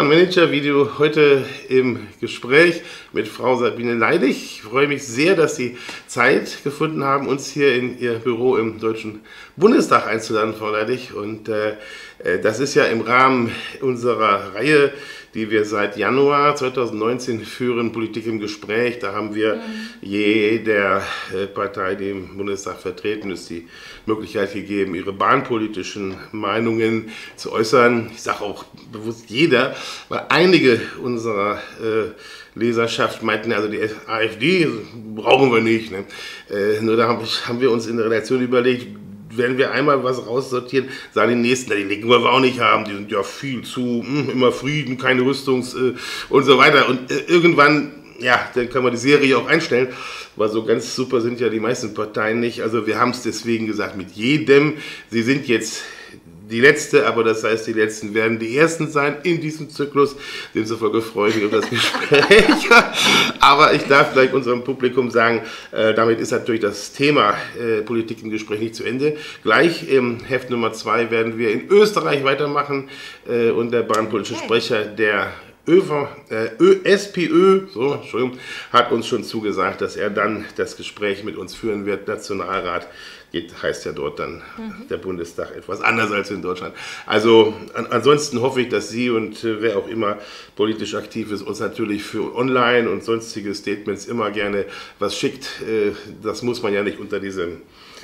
Bahn-Manager-Video heute im Gespräch mit Frau Sabine Leidig. Ich freue mich sehr, dass Sie Zeit gefunden haben, uns hier in Ihr Büro im Deutschen Bundestag einzuladen, Frau Leidig. Und das ist ja im Rahmen unserer Reihe, die wir seit Januar 2019 führen, Politik im Gespräch. Da haben wir jeder Partei, die im Bundestag vertreten ist, die Möglichkeit gegeben, ihre bahnpolitischen Meinungen zu äußern. Ich sage auch bewusst jeder, weil einige unserer Leserschaft meinten, also die AfD brauchen wir nicht. Ne? Nur da haben wir uns in der Redaktion überlegt, wenn wir einmal was raussortieren, sagen die Nächsten, die legen wir auch nicht haben, die sind ja viel zu, immer Frieden, keine Rüstungs- und so weiter. Und irgendwann, ja, dann kann man die Serie auch einstellen, weil so ganz super sind ja die meisten Parteien nicht. Also wir haben es deswegen gesagt, mit jedem, sie sind jetzt die Letzte, aber das heißt, die Letzten werden die Ersten sein in diesem Zyklus. Demzufolge freue ich mich auf das Gespräch. Aber ich darf gleich unserem Publikum sagen, damit ist natürlich das Thema Politik im Gespräch nicht zu Ende. Gleich im Heft Nummer 2 werden wir in Österreich weitermachen und der bahnpolitische Sprecher der SPÖ hat uns schon zugesagt, dass er dann das Gespräch mit uns führen wird. Nationalrat heißt ja dort dann der Bundestag etwas anders als in Deutschland. Also ansonsten hoffe ich, dass Sie und wer auch immer politisch aktiv ist, uns natürlich für Online und sonstige Statements immer gerne was schickt. Das muss man ja nicht unter diesem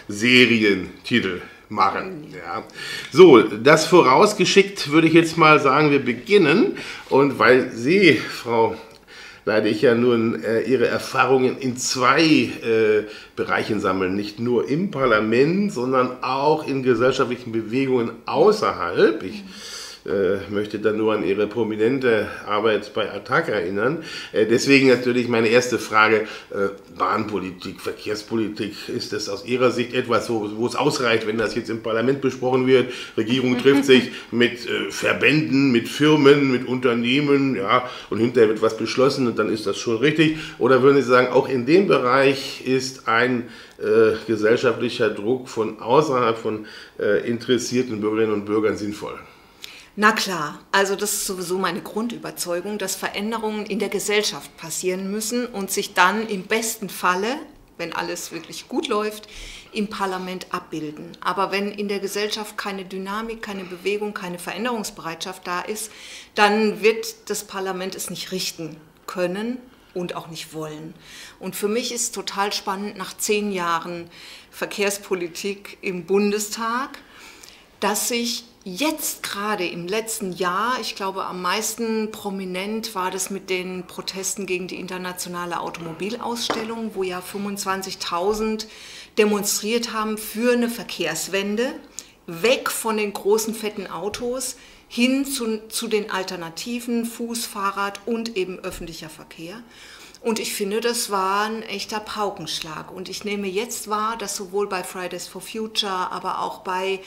Serientitel machen. Ja. So, das vorausgeschickt würde ich jetzt mal sagen, wir beginnen. Und weil Sie, Frau Leidig, ja nun Ihre Erfahrungen in zwei Bereichen sammeln, nicht nur im Parlament, sondern auch in gesellschaftlichen Bewegungen außerhalb. Ich möchte dann nur an Ihre prominente Arbeit bei ATTAC erinnern. Deswegen natürlich meine erste Frage, Bahnpolitik, Verkehrspolitik, ist das aus Ihrer Sicht etwas, wo es ausreicht, wenn das jetzt im Parlament besprochen wird? Regierung trifft sich mit Verbänden, mit Firmen, mit Unternehmen, ja, und hinterher wird was beschlossen und dann ist das schon richtig? Oder würden Sie sagen, auch in dem Bereich ist ein gesellschaftlicher Druck von außerhalb von interessierten Bürgerinnen und Bürgern sinnvoll? Na klar, also das ist sowieso meine Grundüberzeugung, dass Veränderungen in der Gesellschaft passieren müssen und sich dann im besten Falle, wenn alles wirklich gut läuft, im Parlament abbilden. Aber wenn in der Gesellschaft keine Dynamik, keine Bewegung, keine Veränderungsbereitschaft da ist, dann wird das Parlament es nicht richten können und auch nicht wollen. Und für mich ist total spannend, nach 10 Jahren Verkehrspolitik im Bundestag, dass sich jetzt gerade im letzten Jahr, ich glaube am meisten prominent war das mit den Protesten gegen die internationale Automobilausstellung, wo ja 25.000 demonstriert haben für eine Verkehrswende, weg von den großen fetten Autos hin zu den Alternativen, Fuß, Fahrrad und eben öffentlicher Verkehr. Und ich finde, das war ein echter Paukenschlag. Und ich nehme jetzt wahr, dass sowohl bei Fridays for Future, aber auch bei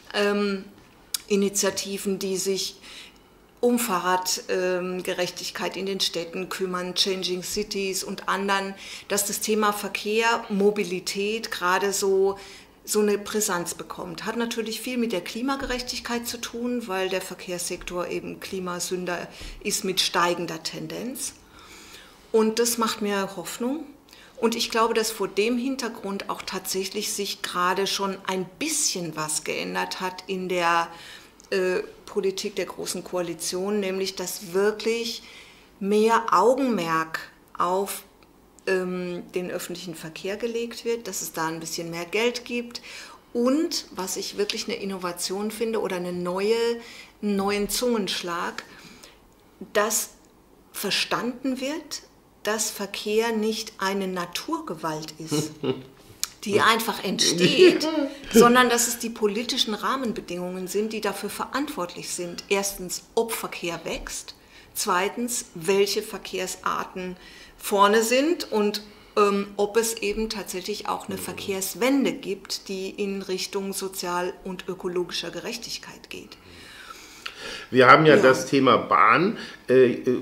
Initiativen, die sich um Fahrradgerechtigkeit in den Städten kümmern, Changing Cities und anderen, dass das Thema Verkehr, Mobilität gerade so eine Brisanz bekommt. Hat natürlich viel mit der Klimagerechtigkeit zu tun, weil der Verkehrssektor eben Klimasünder ist mit steigender Tendenz. Und das macht mir Hoffnung. Und ich glaube, dass vor dem Hintergrund auch tatsächlich sich gerade schon ein bisschen was geändert hat in der Politik der Großen Koalition, nämlich dass wirklich mehr Augenmerk auf den öffentlichen Verkehr gelegt wird, dass es da ein bisschen mehr Geld gibt und, was ich wirklich eine Innovation finde oder einen neuen Zungenschlag, dass verstanden wird, dass Verkehr nicht eine Naturgewalt ist, die einfach entsteht, sondern dass es die politischen Rahmenbedingungen sind, die dafür verantwortlich sind. Erstens, ob Verkehr wächst, zweitens, welche Verkehrsarten vorne sind und ob es eben tatsächlich auch eine Verkehrswende gibt, die in Richtung sozial- und ökologischer Gerechtigkeit geht. Wir haben ja das Thema Bahn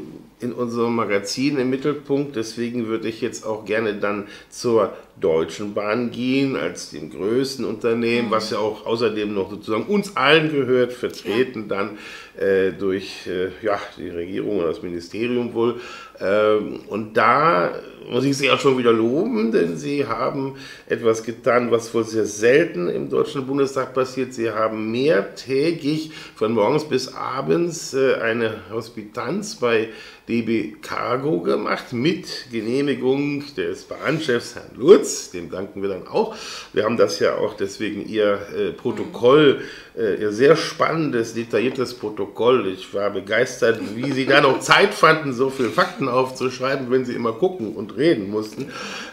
in unserem Magazin im Mittelpunkt. Deswegen würde ich jetzt auch gerne dann zur Deutschen Bahn gehen, als dem größten Unternehmen, was ja auch außerdem noch sozusagen uns allen gehört, vertreten dann durch die Regierung oder das Ministerium wohl. Und da muss ich Sie auch schon wieder loben, denn Sie haben etwas getan, was wohl sehr selten im Deutschen Bundestag passiert. Sie haben mehrtägig von morgens bis abends eine Hospitanz bei DB Cargo gemacht, mit Genehmigung des Bahnchefs Herrn Lutz, dem danken wir dann auch. Wir haben das ja auch deswegen Ihr Protokoll, Ihr sehr spannendes, detailliertes Protokoll. Ich war begeistert, wie Sie da noch Zeit fanden, so viele Fakten aufzuschreiben, wenn Sie immer gucken und reden mussten.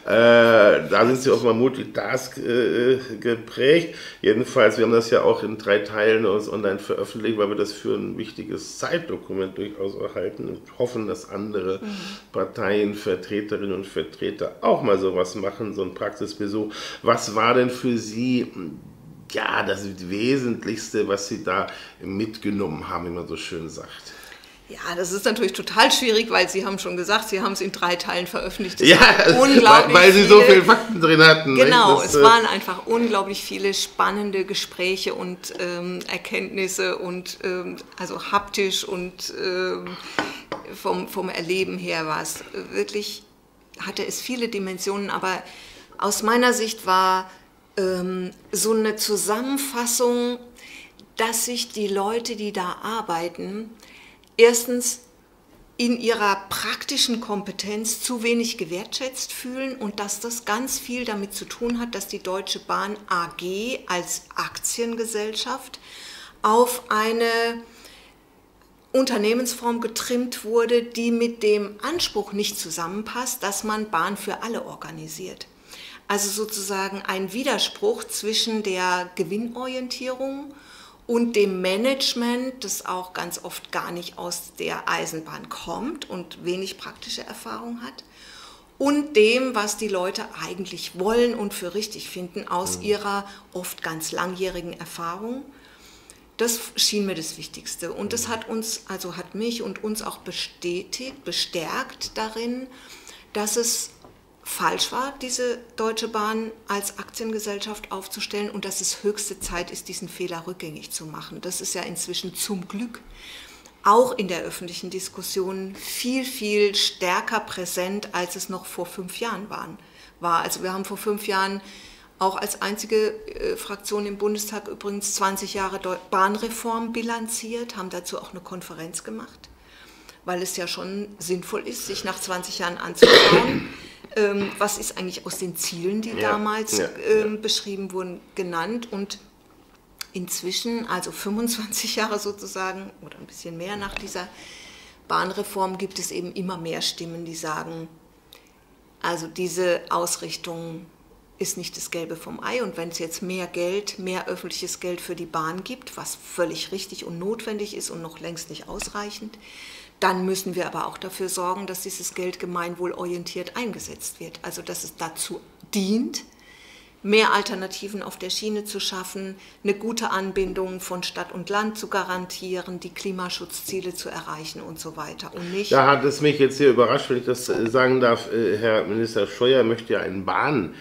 Da sind Sie offenbar Multitask geprägt. Jedenfalls, wir haben das ja auch in 3 Teilen online veröffentlicht, weil wir das für ein wichtiges Zeitdokument durchaus erhalten und hoffen, dass andere Parteien, Vertreterinnen und Vertreter auch mal sowas machen, so ein Praxisbesuch. Was war denn für Sie das Wesentlichste, was Sie da mitgenommen haben, wie man so schön sagt? Ja, das ist natürlich total schwierig, weil Sie haben schon gesagt, Sie haben es in 3 Teilen veröffentlicht. Weil Sie so viele Fakten drin hatten. Genau, es waren einfach unglaublich viele spannende Gespräche und Erkenntnisse und also haptisch und vom Erleben her war es wirklich, hatte es viele Dimensionen, aber aus meiner Sicht war so eine Zusammenfassung, dass sich die Leute, die da arbeiten, erstens in ihrer praktischen Kompetenz zu wenig gewertschätzt fühlen und dass das ganz viel damit zu tun hat, dass die Deutsche Bahn AG als Aktiengesellschaft auf eine Unternehmensform getrimmt wurde, die mit dem Anspruch nicht zusammenpasst, dass man Bahn für alle organisiert. Also sozusagen ein Widerspruch zwischen der Gewinnorientierung und dem Management, das auch ganz oft gar nicht aus der Eisenbahn kommt und wenig praktische Erfahrung hat, und dem, was die Leute eigentlich wollen und für richtig finden aus ihrer oft ganz langjährigen Erfahrung. Das schien mir das Wichtigste. Und das hat uns, also hat mich und uns auch bestärkt darin, dass es falsch war, diese Deutsche Bahn als Aktiengesellschaft aufzustellen und dass es höchste Zeit ist, diesen Fehler rückgängig zu machen. Das ist ja inzwischen zum Glück auch in der öffentlichen Diskussion viel, viel stärker präsent, als es noch vor 5 Jahren war. Also wir haben vor 5 Jahren auch als einzige Fraktion im Bundestag übrigens 20 Jahre Bahnreform bilanziert, haben dazu auch eine Konferenz gemacht, weil es ja schon sinnvoll ist, sich nach 20 Jahren anzuschauen, was ist eigentlich aus den Zielen, die damals beschrieben wurden, genannt. Und inzwischen, also 25 Jahre sozusagen oder ein bisschen mehr nach dieser Bahnreform, gibt es eben immer mehr Stimmen, die sagen, also diese Ausrichtung ist nicht das Gelbe vom Ei, und wenn es jetzt mehr Geld, mehr öffentliches Geld für die Bahn gibt, was völlig richtig und notwendig ist und noch längst nicht ausreichend, dann müssen wir aber auch dafür sorgen, dass dieses Geld gemeinwohlorientiert eingesetzt wird. Also dass es dazu dient, mehr Alternativen auf der Schiene zu schaffen, eine gute Anbindung von Stadt und Land zu garantieren, die Klimaschutzziele zu erreichen und so weiter. Und nicht. Da hat es mich jetzt sehr überrascht, wenn ich das sagen darf. Herr Minister Scheuer möchte ja einen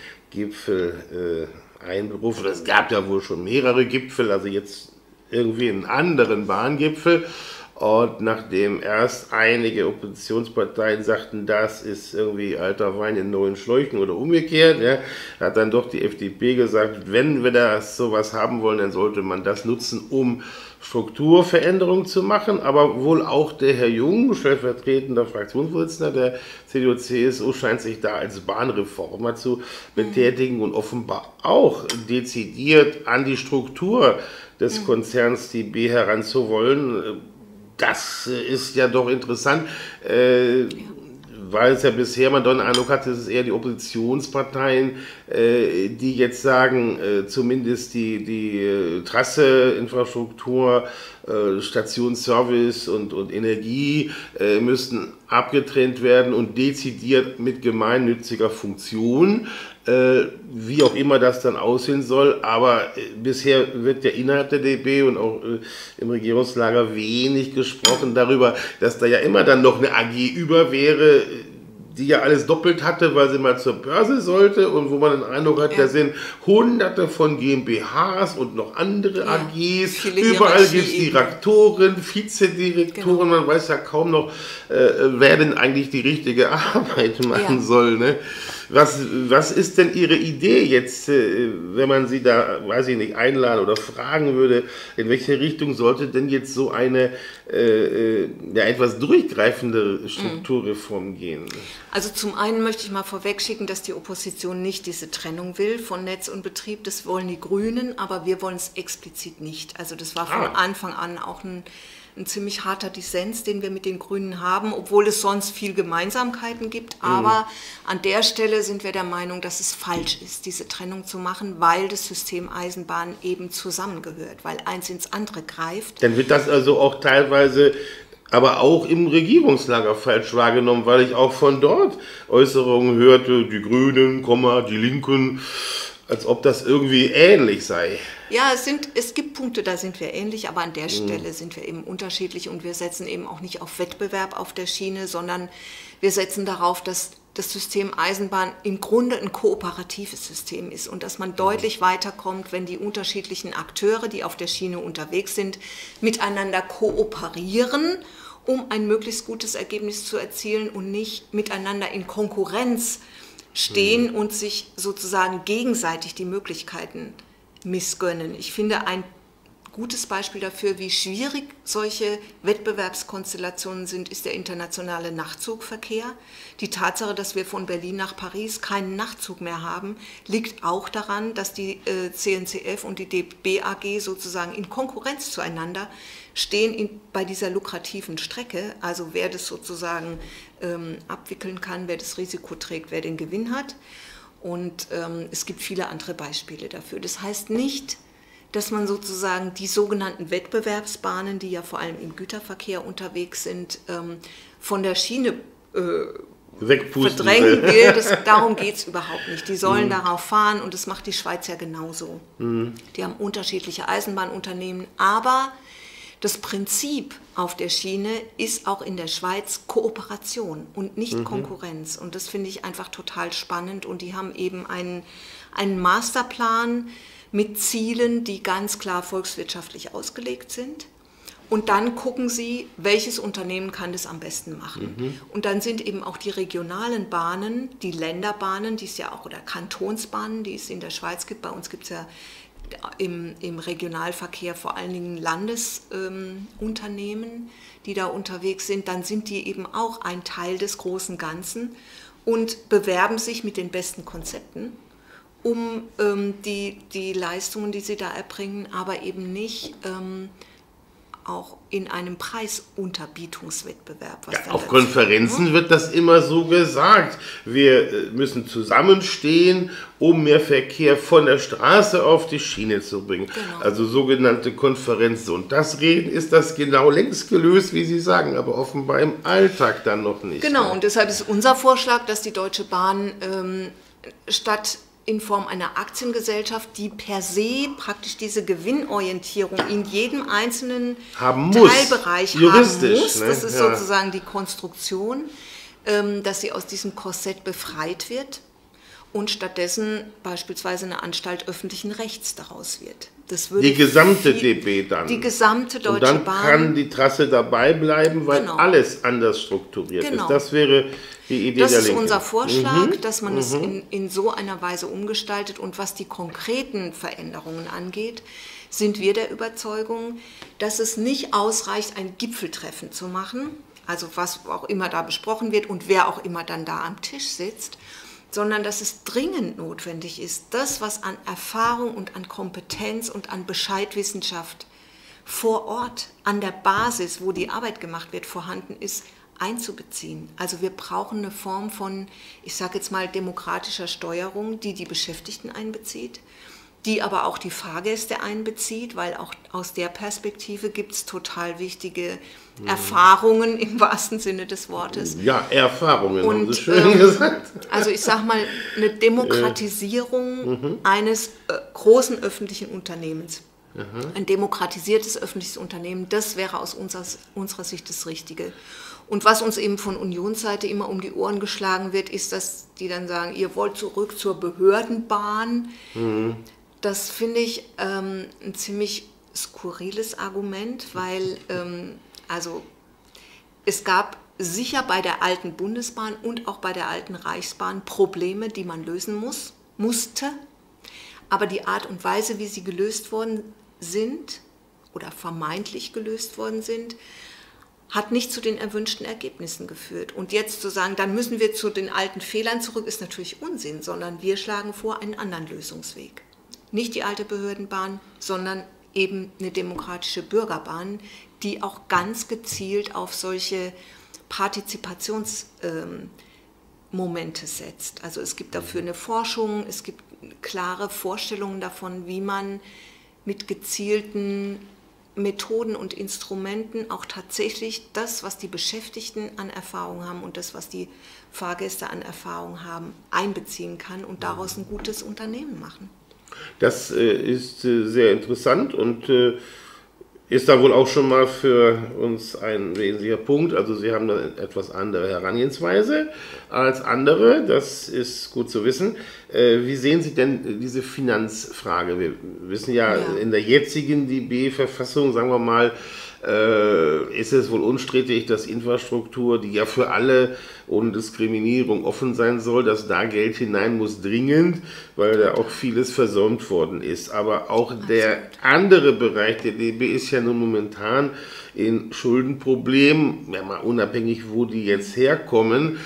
Bahngipfel einberufen. Es gab ja wohl schon mehrere Gipfel, also jetzt irgendwie einen anderen Bahngipfel. Und nachdem erst einige Oppositionsparteien sagten, das ist irgendwie alter Wein in neuen Schläuchen oder umgekehrt, hat dann doch die FDP gesagt, wenn wir das sowas haben wollen, dann sollte man das nutzen, um Strukturveränderungen zu machen. Aber wohl auch der Herr Jung, stellvertretender Fraktionsvorsitzender der CDU-CSU, scheint sich da als Bahnreformer zu betätigen und offenbar auch dezidiert an die Struktur des Konzerns DB heranzuwollen. Das ist ja doch interessant, weil es ja bisher man doch den Eindruck hatte, dass es eher die Oppositionsparteien die jetzt sagen, zumindest die Trasse, Infrastruktur, Stationsservice und Energie müssten abgetrennt werden und dezidiert mit gemeinnütziger Funktion, wie auch immer das dann aussehen soll. Aber bisher wird ja innerhalb der DB und auch im Regierungslager wenig gesprochen darüber, dass da ja immer dann noch eine AG über wäre, die ja alles doppelt hatte, weil sie mal zur Börse sollte und wo man den Eindruck hat, da sind hunderte von GmbHs und noch andere AGs, überall gibt es Direktoren, Vizedirektoren, man weiß ja kaum noch, wer denn eigentlich die richtige Arbeit machen soll. Ne? Was ist denn Ihre Idee jetzt, wenn man Sie da, weiß ich nicht, einladen oder fragen würde, in welche Richtung sollte denn jetzt so eine etwas durchgreifende Strukturreform gehen? Also zum einen möchte ich mal vorwegschicken, dass die Opposition nicht diese Trennung will von Netz und Betrieb. Das wollen die Grünen, aber wir wollen es explizit nicht. Also das war von Anfang an auch ein ziemlich harter Dissens, den wir mit den Grünen haben, obwohl es sonst viel Gemeinsamkeiten gibt. Aber an der Stelle sind wir der Meinung, dass es falsch ist, diese Trennung zu machen, weil das System Eisenbahn eben zusammengehört, weil eins ins andere greift. Dann wird das also auch teilweise aber auch im Regierungslager falsch wahrgenommen, weil ich auch von dort Äußerungen hörte, die Grünen, die Linken, als ob das irgendwie ähnlich sei. Ja, es gibt Punkte, da sind wir ähnlich, aber an der Stelle sind wir eben unterschiedlich und wir setzen eben auch nicht auf Wettbewerb auf der Schiene, sondern wir setzen darauf, dass das System Eisenbahn im Grunde ein kooperatives System ist und dass man deutlich weiterkommt, wenn die unterschiedlichen Akteure, die auf der Schiene unterwegs sind, miteinander kooperieren, um ein möglichst gutes Ergebnis zu erzielen und nicht miteinander in Konkurrenz stehen und sich sozusagen gegenseitig die Möglichkeiten missgönnen. Ich finde, ein gutes Beispiel dafür, wie schwierig solche Wettbewerbskonstellationen sind, ist der internationale Nachtzugverkehr. Die Tatsache, dass wir von Berlin nach Paris keinen Nachtzug mehr haben, liegt auch daran, dass die CNCF und die DB AG sozusagen in Konkurrenz zueinander stehen bei dieser lukrativen Strecke. Also wer das sozusagen abwickeln kann, wer das Risiko trägt, wer den Gewinn hat. Und es gibt viele andere Beispiele dafür. Das heißt nicht, dass man sozusagen die sogenannten Wettbewerbsbahnen, die ja vor allem im Güterverkehr unterwegs sind, von der Schiene verdrängen will. Darum geht es überhaupt nicht. Die sollen darauf fahren und das macht die Schweiz ja genauso. Die haben unterschiedliche Eisenbahnunternehmen, aber das Prinzip auf der Schiene ist auch in der Schweiz Kooperation und nicht Konkurrenz. Und das finde ich einfach total spannend. Und die haben eben einen Masterplan mit Zielen, die ganz klar volkswirtschaftlich ausgelegt sind. Und dann gucken sie, welches Unternehmen kann das am besten machen. Und dann sind eben auch die regionalen Bahnen, die Länderbahnen, die es ja auch, oder Kantonsbahnen, die es in der Schweiz gibt. Bei uns gibt es ja im Regionalverkehr vor allen Dingen Landesunternehmen, die da unterwegs sind. Dann sind die eben auch ein Teil des großen Ganzen und bewerben sich mit den besten Konzepten, um die Leistungen, die sie da erbringen, aber eben nicht auch in einem Preisunterbietungswettbewerb. Auf Konferenzen wird das immer so gesagt. Wir müssen zusammenstehen, um mehr Verkehr von der Straße auf die Schiene zu bringen. Genau. Also sogenannte Konferenzen. Und das Reden ist das genau längst gelöst, wie Sie sagen, aber offenbar im Alltag dann noch nicht. Genau, und deshalb ist unser Vorschlag, dass die Deutsche Bahn statt in Form einer Aktiengesellschaft, die per se praktisch diese Gewinnorientierung in jedem einzelnen Teilbereich haben muss. Das ist sozusagen die Konstruktion, dass sie aus diesem Korsett befreit wird und stattdessen beispielsweise eine Anstalt öffentlichen Rechts daraus wird. Das würde die gesamte DB dann. Die gesamte Deutsche Bahn. Und dann kann die Trasse dabei bleiben, weil alles anders strukturiert ist. Das wäre die Idee der Linken. Das ist unser Vorschlag, dass man es in so einer Weise umgestaltet. Und was die konkreten Veränderungen angeht, sind wir der Überzeugung, dass es nicht ausreicht, ein Gipfeltreffen zu machen, also was auch immer da besprochen wird und wer auch immer dann da am Tisch sitzt, sondern dass es dringend notwendig ist, das, was an Erfahrung und an Kompetenz und an Bescheidwissenschaft vor Ort, an der Basis, wo die Arbeit gemacht wird, vorhanden ist, einzubeziehen. Also wir brauchen eine Form von, ich sage jetzt mal, demokratischer Steuerung, die die Beschäftigten einbezieht, die aber auch die Fahrgäste einbezieht, weil auch aus der Perspektive gibt es total wichtige Erfahrungen im wahrsten Sinne des Wortes. Ja, Erfahrungen, und, haben Sie schön gesagt. Also ich sage mal, eine Demokratisierung eines großen öffentlichen Unternehmens. Ein demokratisiertes öffentliches Unternehmen, das wäre aus unserer Sicht das Richtige. Und was uns eben von Unionsseite immer um die Ohren geschlagen wird, ist, dass die dann sagen, ihr wollt zurück zur Behördenbahn. Das finde ich ein ziemlich skurriles Argument, weil also es gab sicher bei der alten Bundesbahn und auch bei der alten Reichsbahn Probleme, die man lösen musste. Aber die Art und Weise, wie sie gelöst worden sind oder vermeintlich gelöst worden sind, hat nicht zu den erwünschten Ergebnissen geführt. Und jetzt zu sagen, dann müssen wir zu den alten Fehlern zurück, ist natürlich Unsinn, sondern wir schlagen vor einen anderen Lösungsweg. Nicht die alte Behördenbahn, sondern eben eine demokratische Bürgerbahn, die auch ganz gezielt auf solche Partizipationsmomente setzt. Also es gibt dafür eine Forschung, es gibt klare Vorstellungen davon, wie man mit gezielten Methoden und Instrumenten auch tatsächlich das, was die Beschäftigten an Erfahrung haben und das, was die Fahrgäste an Erfahrung haben, einbeziehen kann und daraus ein gutes Unternehmen machen. Das ist sehr interessant und ist da wohl auch schon mal für uns ein wesentlicher Punkt. Also Sie haben eine etwas andere Herangehensweise als andere, das ist gut zu wissen. Wie sehen Sie denn diese Finanzfrage? Wir wissen ja, in der jetzigen DB-Verfassung, sagen wir mal, ist es wohl unstrittig, dass Infrastruktur, die ja für alle ohne Diskriminierung offen sein soll, dass da Geld hinein muss, dringend, weil da auch vieles versäumt worden ist. Aber auch der andere Bereich der DB ist ja nun momentan in Schuldenproblemen, ja mal unabhängig, wo die jetzt herkommen,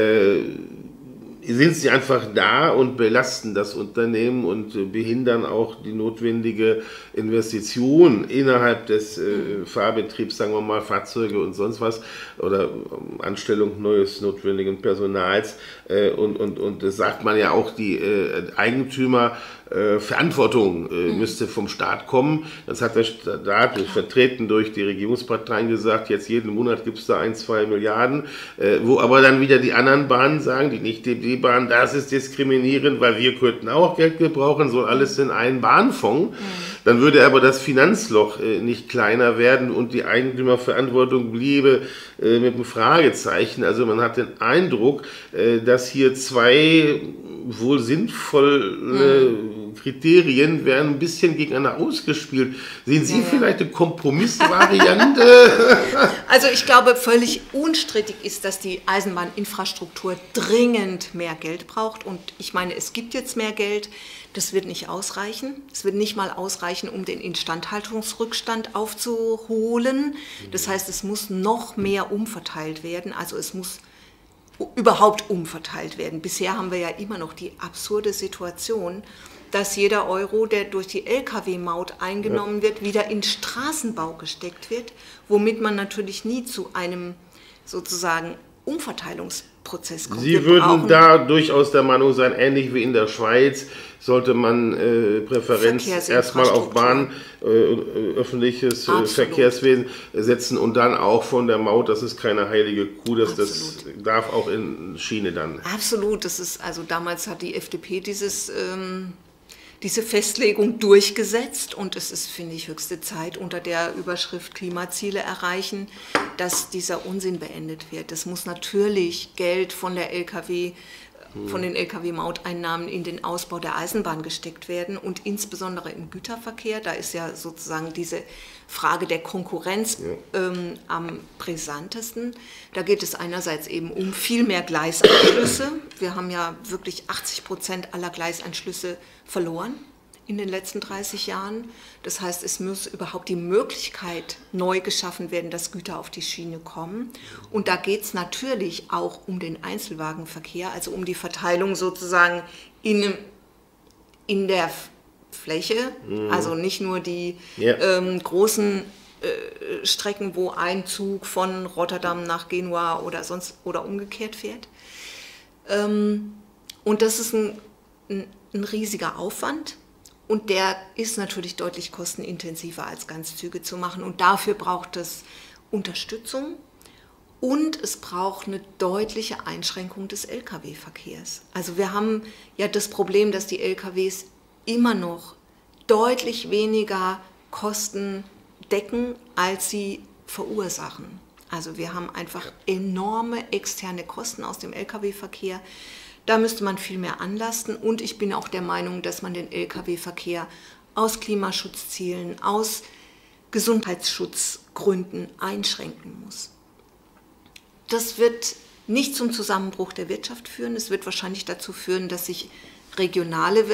sind sie einfach da und belasten das Unternehmen und behindern auch die notwendige Investition innerhalb des Fahrbetriebs, sagen wir mal, Fahrzeuge und sonst was oder Anstellung neues notwendigen Personals. Und das sagt man ja auch, die Eigentümer Verantwortung müsste vom Staat kommen. Das hat der Staat, vertreten durch die Regierungsparteien, gesagt, jetzt jeden Monat gibt es da 1-2 Milliarden, wo aber dann wieder die anderen Bahnen sagen, die nicht DB-Bahn, das ist diskriminierend, weil wir könnten auch Geld gebrauchen, soll alles in einen Bahnfonds. Dann würde aber das Finanzloch nicht kleiner werden und die Eigentümerverantwortung bliebe mit einem Fragezeichen. Also man hat den Eindruck, dass hier zwei wohl sinnvolle Kriterien werden ein bisschen gegeneinander ausgespielt. Sehen Sie vielleicht eine Kompromissvariante? Also ich glaube, völlig unstrittig ist, dass die Eisenbahninfrastruktur dringend mehr Geld braucht. Und ich meine, es gibt jetzt mehr Geld. Das wird nicht ausreichen. Es wird nicht mal ausreichen, um den Instandhaltungsrückstand aufzuholen. Das heißt, es muss noch mehr umverteilt werden. Also es muss überhaupt umverteilt werden. Bisher haben wir ja immer noch die absurde Situation, dass jeder Euro, der durch die Lkw-Maut eingenommen wird, wieder in Straßenbau gesteckt wird, womit man natürlich nie zu einem sozusagen Umverteilungsprozess kommt. Sie würden da durchaus der Meinung sein, ähnlich wie in der Schweiz, sollte man Präferenz erstmal auf Bahn, öffentliches Verkehrswesen setzen und dann auch von der Maut, das ist keine heilige Kuh, das darf auch in Schiene dann. Absolut, das ist, also damals hat die FDP diese Festlegung durchgesetzt und es ist, finde ich, höchste Zeit unter der Überschrift Klimaziele erreichen, dass dieser Unsinn beendet wird. Es muss natürlich Geld von den Lkw-Mauteinnahmen in den Ausbau der Eisenbahn gesteckt werden und insbesondere im Güterverkehr. Da ist ja sozusagen diese Frage der Konkurrenz am brisantesten. Da geht es einerseits eben um viel mehr Gleisanschlüsse. Wir haben ja wirklich 80% aller Gleisanschlüsse verloren in den letzten 30 Jahren. Das heißt, es muss überhaupt die Möglichkeit neu geschaffen werden, dass Güter auf die Schiene kommen. Und da geht es natürlich auch um den Einzelwagenverkehr, also um die Verteilung sozusagen in der Fläche, also nicht nur die großen Strecken, wo ein Zug von Rotterdam nach Genua oder umgekehrt fährt. Und das ist ein riesiger Aufwand und der ist natürlich deutlich kostenintensiver als Ganzzüge zu machen und dafür braucht es Unterstützung und es braucht eine deutliche Einschränkung des Lkw-Verkehrs. Also wir haben ja das Problem, dass die Lkws immer noch deutlich weniger Kosten decken, als sie verursachen. Also wir haben einfach enorme externe Kosten aus dem Lkw-Verkehr. Da müsste man viel mehr anlasten und ich bin auch der Meinung, dass man den Lkw-Verkehr aus Klimaschutzzielen, aus Gesundheitsschutzgründen einschränken muss. Das wird nicht zum Zusammenbruch der Wirtschaft führen. Es wird wahrscheinlich dazu führen, dass sich regionale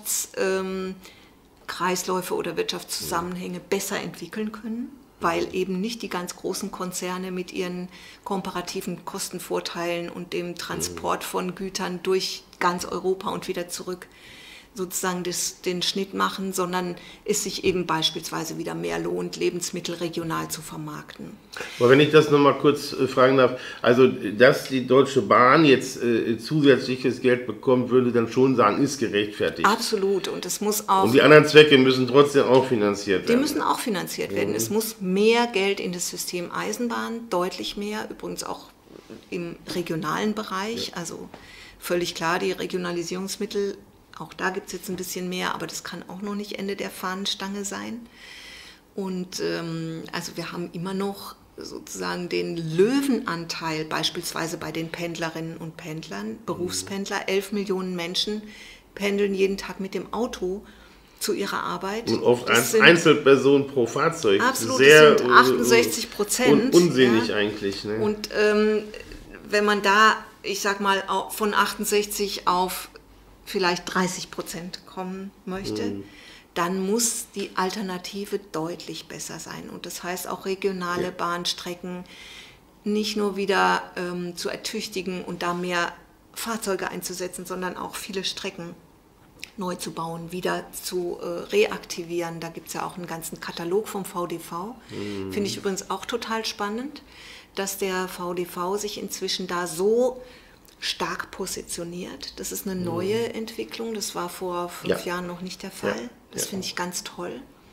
Wirtschaftskreisläufe oder Wirtschaftszusammenhänge besser entwickeln können, weil eben nicht die ganz großen Konzerne mit ihren komparativen Kostenvorteilen und dem Transport von Gütern durch ganz Europa und wieder zurück sozusagen den Schnitt machen, sondern es sich eben beispielsweise wieder mehr lohnt, Lebensmittel regional zu vermarkten. Aber wenn ich das nochmal kurz fragen darf, also dass die Deutsche Bahn jetzt zusätzliches Geld bekommt, würde dann schon sagen, ist gerechtfertigt. Absolut und es muss auch... Und die anderen Zwecke müssen trotzdem auch finanziert werden. Die müssen auch finanziert werden. Es muss mehr Geld in das System Eisenbahn, deutlich mehr, übrigens auch im regionalen Bereich, also völlig klar, die Regionalisierungsmittel. Auch da gibt es jetzt ein bisschen mehr, aber das kann auch noch nicht Ende der Fahnenstange sein. Und also wir haben immer noch sozusagen den Löwenanteil, beispielsweise bei den Pendlerinnen und Pendlern, Berufspendler, 11 Millionen Menschen pendeln jeden Tag mit dem Auto zu ihrer Arbeit. Und oft als Einzelperson pro Fahrzeug. Absolut, sehr, das sind 68%. Unsinnig ja. Eigentlich. Ne? Und wenn man da, ich sag mal, von 68 auf vielleicht 30% kommen möchte, dann muss die Alternative deutlich besser sein. Und das heißt auch regionale Bahnstrecken nicht nur wieder zu ertüchtigen und da mehr Fahrzeuge einzusetzen, sondern auch viele Strecken neu zu bauen, wieder zu reaktivieren. Da gibt es ja auch einen ganzen Katalog vom VDV. Finde ich übrigens auch total spannend, dass der VDV sich inzwischen da so stark positioniert. Das ist eine neue Entwicklung, das war vor 5 Jahren noch nicht der Fall. Das finde ich ganz toll.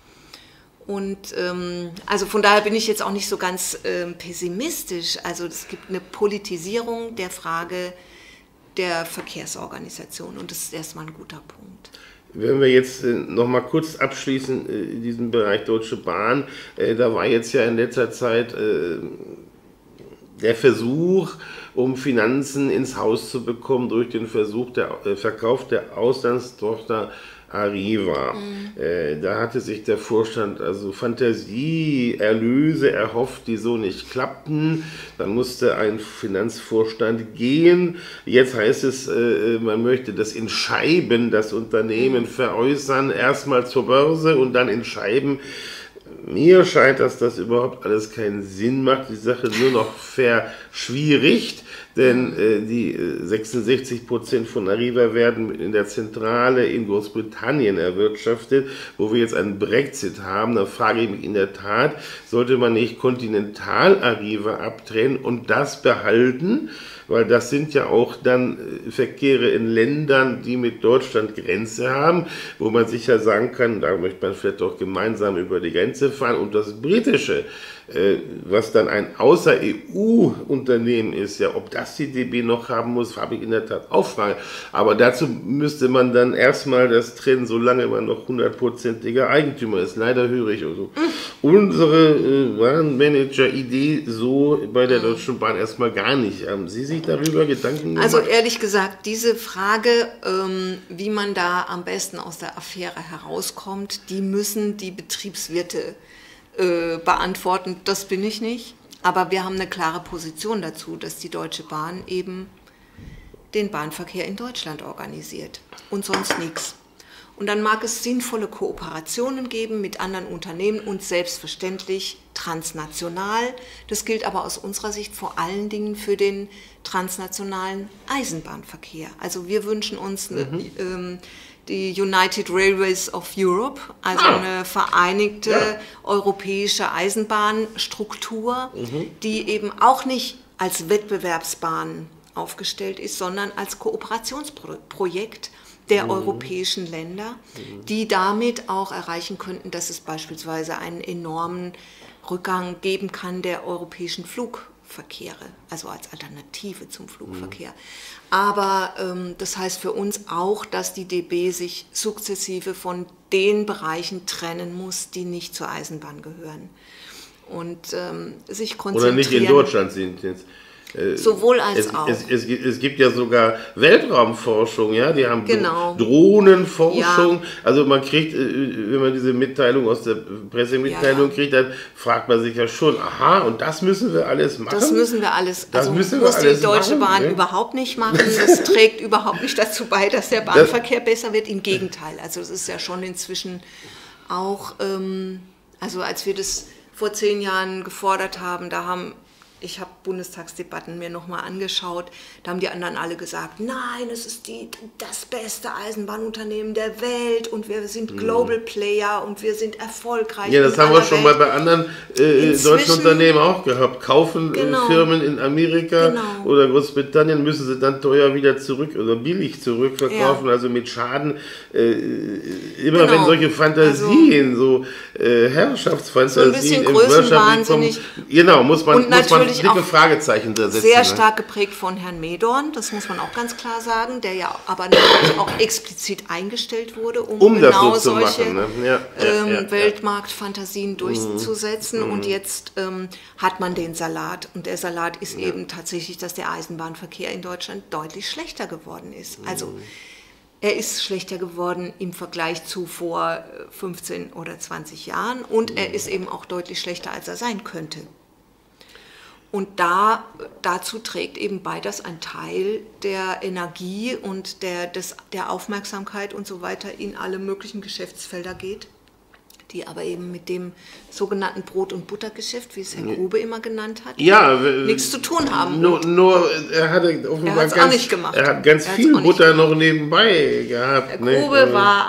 Und also von daher bin ich jetzt auch nicht so ganz pessimistisch. Also es gibt eine Politisierung der Frage der Verkehrsorganisation und das ist erstmal ein guter Punkt. Wenn wir jetzt noch mal kurz abschließen in diesem Bereich Deutsche Bahn, da war jetzt ja in letzter Zeit der Versuch, um Finanzen ins Haus zu bekommen, durch den Verkauf der Auslandstochter Arriva. Da hatte sich der Vorstand also Fantasieerlöse erhofft, die so nicht klappten. Dann musste ein Finanzvorstand gehen. Jetzt heißt es, man möchte das in Scheiben, das Unternehmen veräußern, erstmal zur Börse und dann in Scheiben. Mir scheint, dass das überhaupt alles keinen Sinn macht, die Sache nur noch verschwierigt, denn die 66% von Arriva werden in der Zentrale in Großbritannien erwirtschaftet, wo wir jetzt einen Brexit haben. Da frage ich mich in der Tat, sollte man nicht Continental Arriva abtrennen und das behalten? Weil das sind ja auch dann Verkehre in Ländern, die mit Deutschland Grenze haben, wo man sicher sagen kann, da möchte man vielleicht auch gemeinsam über die Grenze fahren. Und das britische, was dann ein Außer-EU-Unternehmen ist, ja, ob das die DB noch haben muss, habe ich in der Tat auch Frage. Aber dazu müsste man dann erstmal das trennen, solange man noch 100%iger Eigentümer ist. Leider höre ich also unsere Bahnmanager-Idee so bei der Deutschen Bahn erstmal gar nicht. Haben Sie sich darüber Gedanken gemacht? Also ehrlich gesagt, diese Frage, wie man da am besten aus der Affäre herauskommt, die müssen die Betriebswirte beantworten. Das bin ich nicht. Aber wir haben eine klare Position dazu, dass die Deutsche Bahn eben den Bahnverkehr in Deutschland organisiert und sonst nichts. Und dann mag es sinnvolle Kooperationen geben mit anderen Unternehmen und selbstverständlich transnational. Das gilt aber aus unserer Sicht vor allen Dingen für den transnationalen Eisenbahnverkehr. Also wir wünschen uns die United Railways of Europe, also eine vereinigte europäische Eisenbahnstruktur, die eben auch nicht als Wettbewerbsbahn aufgestellt ist, sondern als Kooperationsprojekt der europäischen Länder, die damit auch erreichen könnten, dass es beispielsweise einen enormen Rückgang geben kann der europäischen Flugverkehre, also als Alternative zum Flugverkehr. Aber das heißt für uns auch, dass die DB sich sukzessive von den Bereichen trennen muss, die nicht zur Eisenbahn gehören. Und sich konzentrieren. Oder nicht in Deutschland sind jetzt. Sowohl als auch. Es gibt ja sogar Weltraumforschung, ja, die haben Genau. Drohnenforschung. Ja. Also man kriegt, wenn man diese Mitteilung aus der Pressemitteilung kriegt, dann fragt man sich ja schon, aha, und das müssen wir alles machen? Das müssen wir alles, das also müssen wir muss alles die Deutsche machen, Bahn ne? überhaupt nicht machen. Das trägt überhaupt nicht dazu bei, dass der Bahnverkehr besser wird. Im Gegenteil, also es ist ja schon inzwischen auch, also als wir das vor 10 Jahren gefordert haben, ich habe Bundestagsdebatten mir nochmal angeschaut, da haben die anderen alle gesagt, nein, es ist das beste Eisenbahnunternehmen der Welt und wir sind Global Player und wir sind erfolgreich. Ja, das haben wir schon mal bei anderen deutschen Unternehmen auch gehabt. Kaufen Firmen in Amerika oder Großbritannien, müssen sie dann teuer wieder zurück oder billig zurückverkaufen, also mit Schaden. Immer wenn solche Fantasien, so Herrschaftsfantasien im Wirtschaftlichen kommen, genau, muss man dicke Fragezeichen da setzen. Sehr stark geprägt von Herrn Mehdorn, das muss man auch ganz klar sagen, der ja aber natürlich auch explizit eingestellt wurde, um genau das so solche zu machen, ne? Weltmarktfantasien durchzusetzen. Und jetzt hat man den Salat. Und der Salat ist eben tatsächlich, dass der Eisenbahnverkehr in Deutschland deutlich schlechter geworden ist. Also er ist schlechter geworden im Vergleich zu vor 15 oder 20 Jahren und er ist eben auch deutlich schlechter, als er sein könnte. Und dazu trägt eben bei, dass ein Teil der Energie und der Aufmerksamkeit und so weiter in alle möglichen Geschäftsfelder geht, die aber eben mit dem sogenannten Brot- und Buttergeschäft, wie es Herr Grube immer genannt hat, nichts zu tun haben. Nur er hatte offenbar auch nicht gemacht. Er hat ganz viel Butter noch nebenbei gehabt. Herr Grube war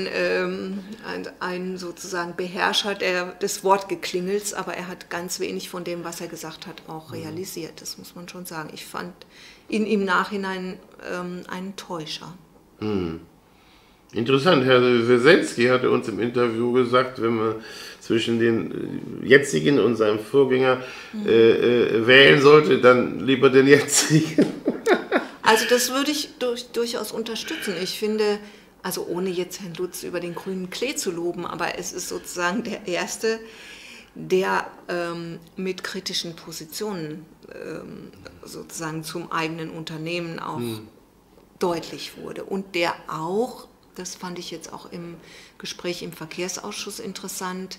ein sozusagen Beherrscher des Wortgeklingels, aber er hat ganz wenig von dem, was er gesagt hat, auch realisiert. Das muss man schon sagen. Ich fand ihn im Nachhinein einen Täuscher. Interessant, Herr Weselski hatte uns im Interview gesagt, wenn man zwischen den jetzigen und seinem Vorgänger wählen sollte, dann lieber den jetzigen. Also das würde ich durchaus unterstützen. Ich finde, also ohne jetzt Herrn Lutz über den grünen Klee zu loben, aber es ist sozusagen der Erste, der mit kritischen Positionen sozusagen zum eigenen Unternehmen auch deutlich wurde und der auch, das fand ich jetzt auch im Gespräch im Verkehrsausschuss interessant,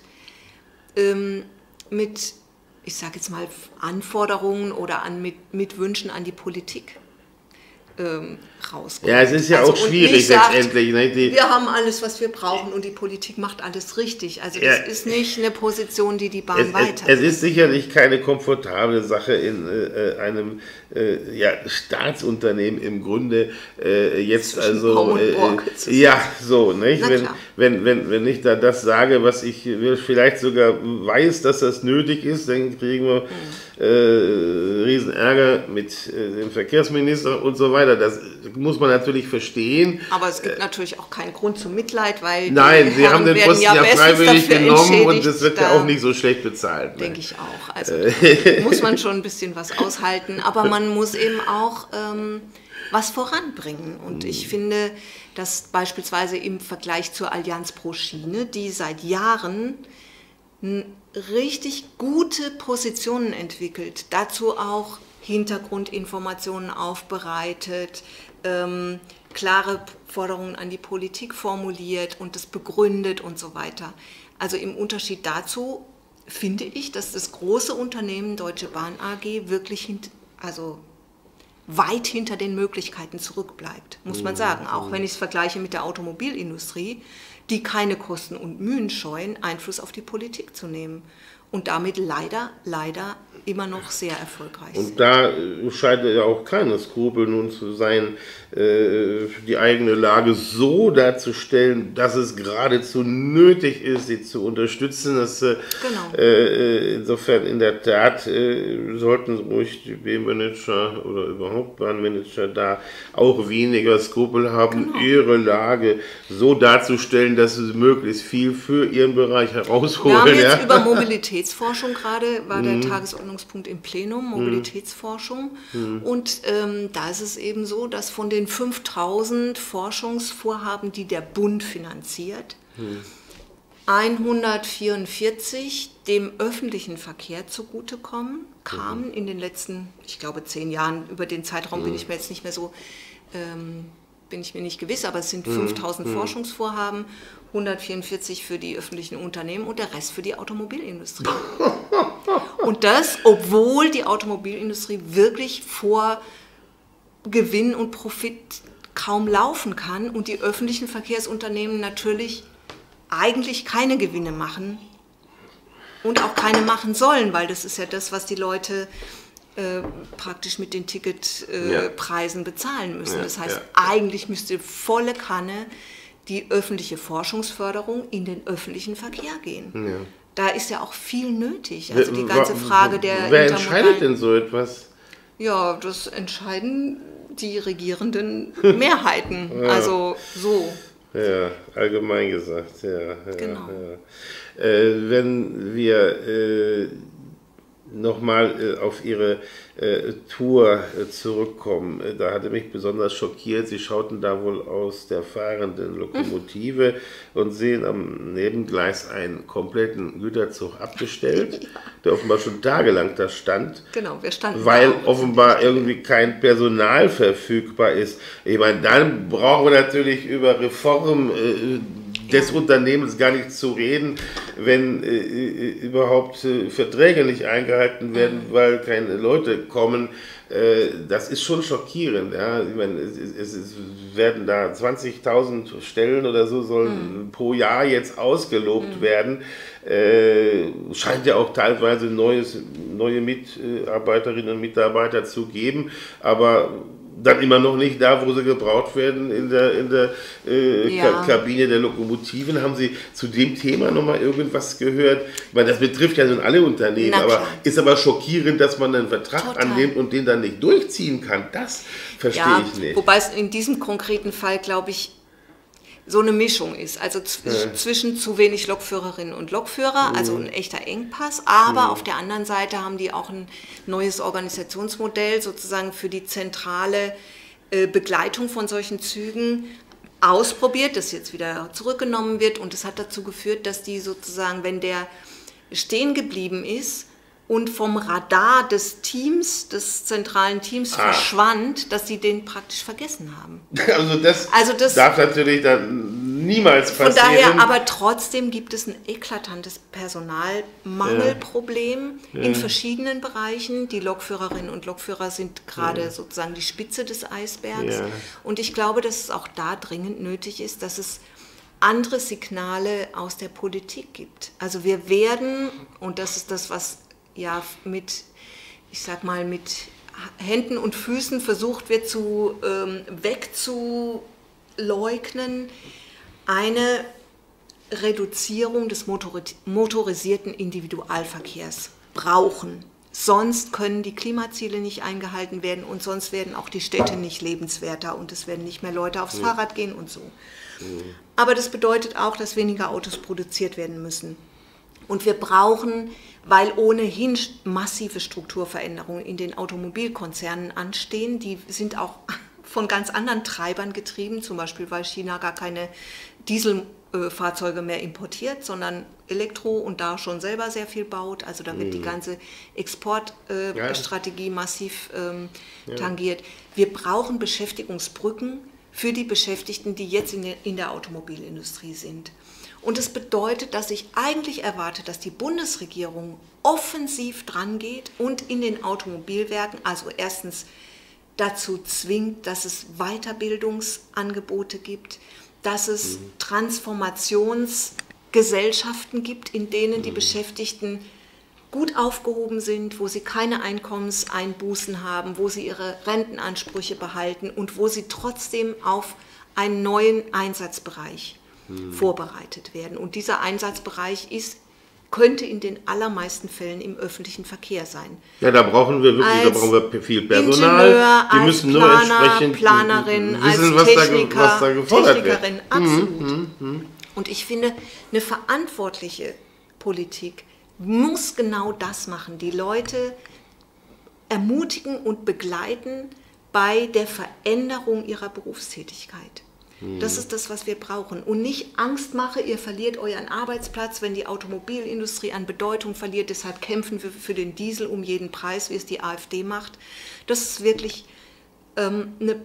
mit, ich sage jetzt mal, Anforderungen oder mit Wünschen an die Politik rauskommt. Ja, es ist ja auch schwierig letztendlich. Ne? Wir haben alles, was wir brauchen und die Politik macht alles richtig. Also das ist nicht eine Position, die Bahn weiterbringt. Es ist sicherlich keine komfortable Sache in einem Staatsunternehmen im Grunde jetzt also nicht? Wenn ich da das sage, was ich vielleicht sogar weiß, dass das nötig ist, dann kriegen wir riesen Ärger mit dem Verkehrsminister und so weiter. Das muss man natürlich verstehen. Aber es gibt natürlich auch keinen Grund zum Mitleid, weil sie haben den Posten ja freiwillig genommen und es wird ja auch nicht so schlecht bezahlt. Denke ich auch. Also muss man schon ein bisschen was aushalten, aber man muss eben auch was voranbringen. Und ich finde, dass beispielsweise im Vergleich zur Allianz pro Schiene, die seit Jahren richtig gute Positionen entwickelt, dazu auch Hintergrundinformationen aufbereitet, klare Forderungen an die Politik formuliert und das begründet und so weiter. Also im Unterschied dazu finde ich, dass das große Unternehmen Deutsche Bahn AG wirklich weit hinter den Möglichkeiten zurückbleibt, muss man sagen. Auch wenn ich es vergleiche mit der Automobilindustrie, die keine Kosten und Mühen scheuen, Einfluss auf die Politik zu nehmen und damit leider immer noch sehr erfolgreich sind. Und da scheint ja auch keine Skrupel nun zu sein, die eigene Lage so darzustellen, dass es geradezu nötig ist, sie zu unterstützen. Insofern in der Tat sollten ruhig die B-Manager oder überhaupt Bahnmanager da auch weniger Skrupel haben, ihre Lage so darzustellen, dass sie möglichst viel für ihren Bereich herausholen. Wir haben jetzt über Mobilitätsforschung gerade, war der Tagesordnungspunkt im Plenum, Mobilitätsforschung. Und da ist es eben so, dass von den 5000 Forschungsvorhaben, die der Bund finanziert, 144 dem öffentlichen Verkehr zugutekommen, kamen in den letzten, ich glaube 10 Jahren, über den Zeitraum bin ich mir jetzt nicht mehr so, bin ich mir nicht gewiss, aber es sind 5000 Forschungsvorhaben, 144 für die öffentlichen Unternehmen und der Rest für die Automobilindustrie. Und das, obwohl die Automobilindustrie wirklich vor Gewinn und Profit kaum laufen kann und die öffentlichen Verkehrsunternehmen natürlich eigentlich keine Gewinne machen und auch keine machen sollen, weil das ist ja das, was die Leute praktisch mit den Ticketpreisen bezahlen müssen. Das heißt, eigentlich müsste volle Kanne die öffentliche Forschungsförderung in den öffentlichen Verkehr gehen. Ja. Da ist ja auch viel nötig. Also die ganze Frage der Wer entscheidet denn so etwas? Ja, das entscheiden die regierenden Mehrheiten. Also so. Ja, allgemein gesagt. Ja, genau. Ja. Wenn wir nochmal auf Ihre Tour zurückkommen, da hatte mich besonders schockiert, Sie schauten da wohl aus der fahrenden Lokomotive und sehen am Nebengleis einen kompletten Güterzug abgestellt, der offenbar schon tagelang da stand, genau, wir standen weil offenbar irgendwie kein Personal verfügbar ist. Ich meine, dann brauchen wir natürlich über Reform des Unternehmens gar nicht zu reden, wenn überhaupt Verträge nicht eingehalten werden, weil keine Leute kommen. Das ist schon schockierend. Ja? Ich meine, es werden da 20.000 Stellen oder so sollen pro Jahr jetzt ausgelobt werden. Scheint ja auch teilweise neue Mitarbeiterinnen und Mitarbeiter zu geben, aber dann immer noch nicht da, wo sie gebraucht werden, in der Kabine der Lokomotiven. Haben Sie zu dem Thema nochmal irgendwas gehört? Ich meine, das betrifft ja nun alle Unternehmen, aber ist aber schockierend, dass man einen Vertrag annimmt und den dann nicht durchziehen kann. Das verstehe ich nicht. Wobei es in diesem konkreten Fall, glaube ich, so eine Mischung ist. Also zwischen zu wenig Lokführerinnen und Lokführer, also ein echter Engpass, aber auf der anderen Seite haben die auch ein neues Organisationsmodell sozusagen für die zentrale Begleitung von solchen Zügen ausprobiert, das jetzt wieder zurückgenommen wird, und das hat dazu geführt, dass die sozusagen, wenn der stehen geblieben ist und vom Radar des Teams, des zentralen Teams verschwand, dass sie den praktisch vergessen haben. Also das darf natürlich dann niemals passieren. Von daher, aber trotzdem gibt es ein eklatantes Personalmangelproblem in verschiedenen Bereichen. Die Lokführerinnen und Lokführer sind gerade sozusagen die Spitze des Eisbergs. Ja. Und ich glaube, dass es auch da dringend nötig ist, dass es andere Signale aus der Politik gibt. Also wir werden, und das ist das, was mit Händen und Füßen versucht wird wegzuleugnen, eine Reduzierung des motorisierten Individualverkehrs brauchen. Sonst können die Klimaziele nicht eingehalten werden und sonst werden auch die Städte nicht lebenswerter und es werden nicht mehr Leute aufs Fahrrad gehen und so. Aber das bedeutet auch, dass weniger Autos produziert werden müssen. Und wir brauchen, weil ohnehin massive Strukturveränderungen in den Automobilkonzernen anstehen, die sind auch von ganz anderen Treibern getrieben, zum Beispiel weil China gar keine Dieselfahrzeuge mehr importiert, sondern Elektro und da schon selber sehr viel baut. Also da wird die ganze Exportstrategie massiv tangiert. Wir brauchen Beschäftigungsbrücken für die Beschäftigten, die jetzt in der Automobilindustrie sind. Und das bedeutet, dass ich eigentlich erwarte, dass die Bundesregierung offensiv dran geht und in den Automobilwerken, also erstens dazu zwingt, dass es Weiterbildungsangebote gibt, dass es Transformationsgesellschaften gibt, in denen die Beschäftigten gut aufgehoben sind, wo sie keine Einkommenseinbußen haben, wo sie ihre Rentenansprüche behalten und wo sie trotzdem auf einen neuen Einsatzbereich vorbereitet werden. Und dieser Einsatzbereich könnte in den allermeisten Fällen im öffentlichen Verkehr sein. Ja, da brauchen wir viel Personal. Ingenieur, die müssen Planer, nur entsprechend Planerin, wissen, als Techniker, was da gefordert Technikerin, wird. absolut. Und ich finde, eine verantwortliche Politik muss genau das machen, die Leute ermutigen und begleiten bei der Veränderung ihrer Berufstätigkeit. Das ist das, was wir brauchen. Und nicht Angst mache, ihr verliert euren Arbeitsplatz, wenn die Automobilindustrie an Bedeutung verliert. Deshalb kämpfen wir für den Diesel um jeden Preis, wie es die AfD macht. Das ist wirklich eine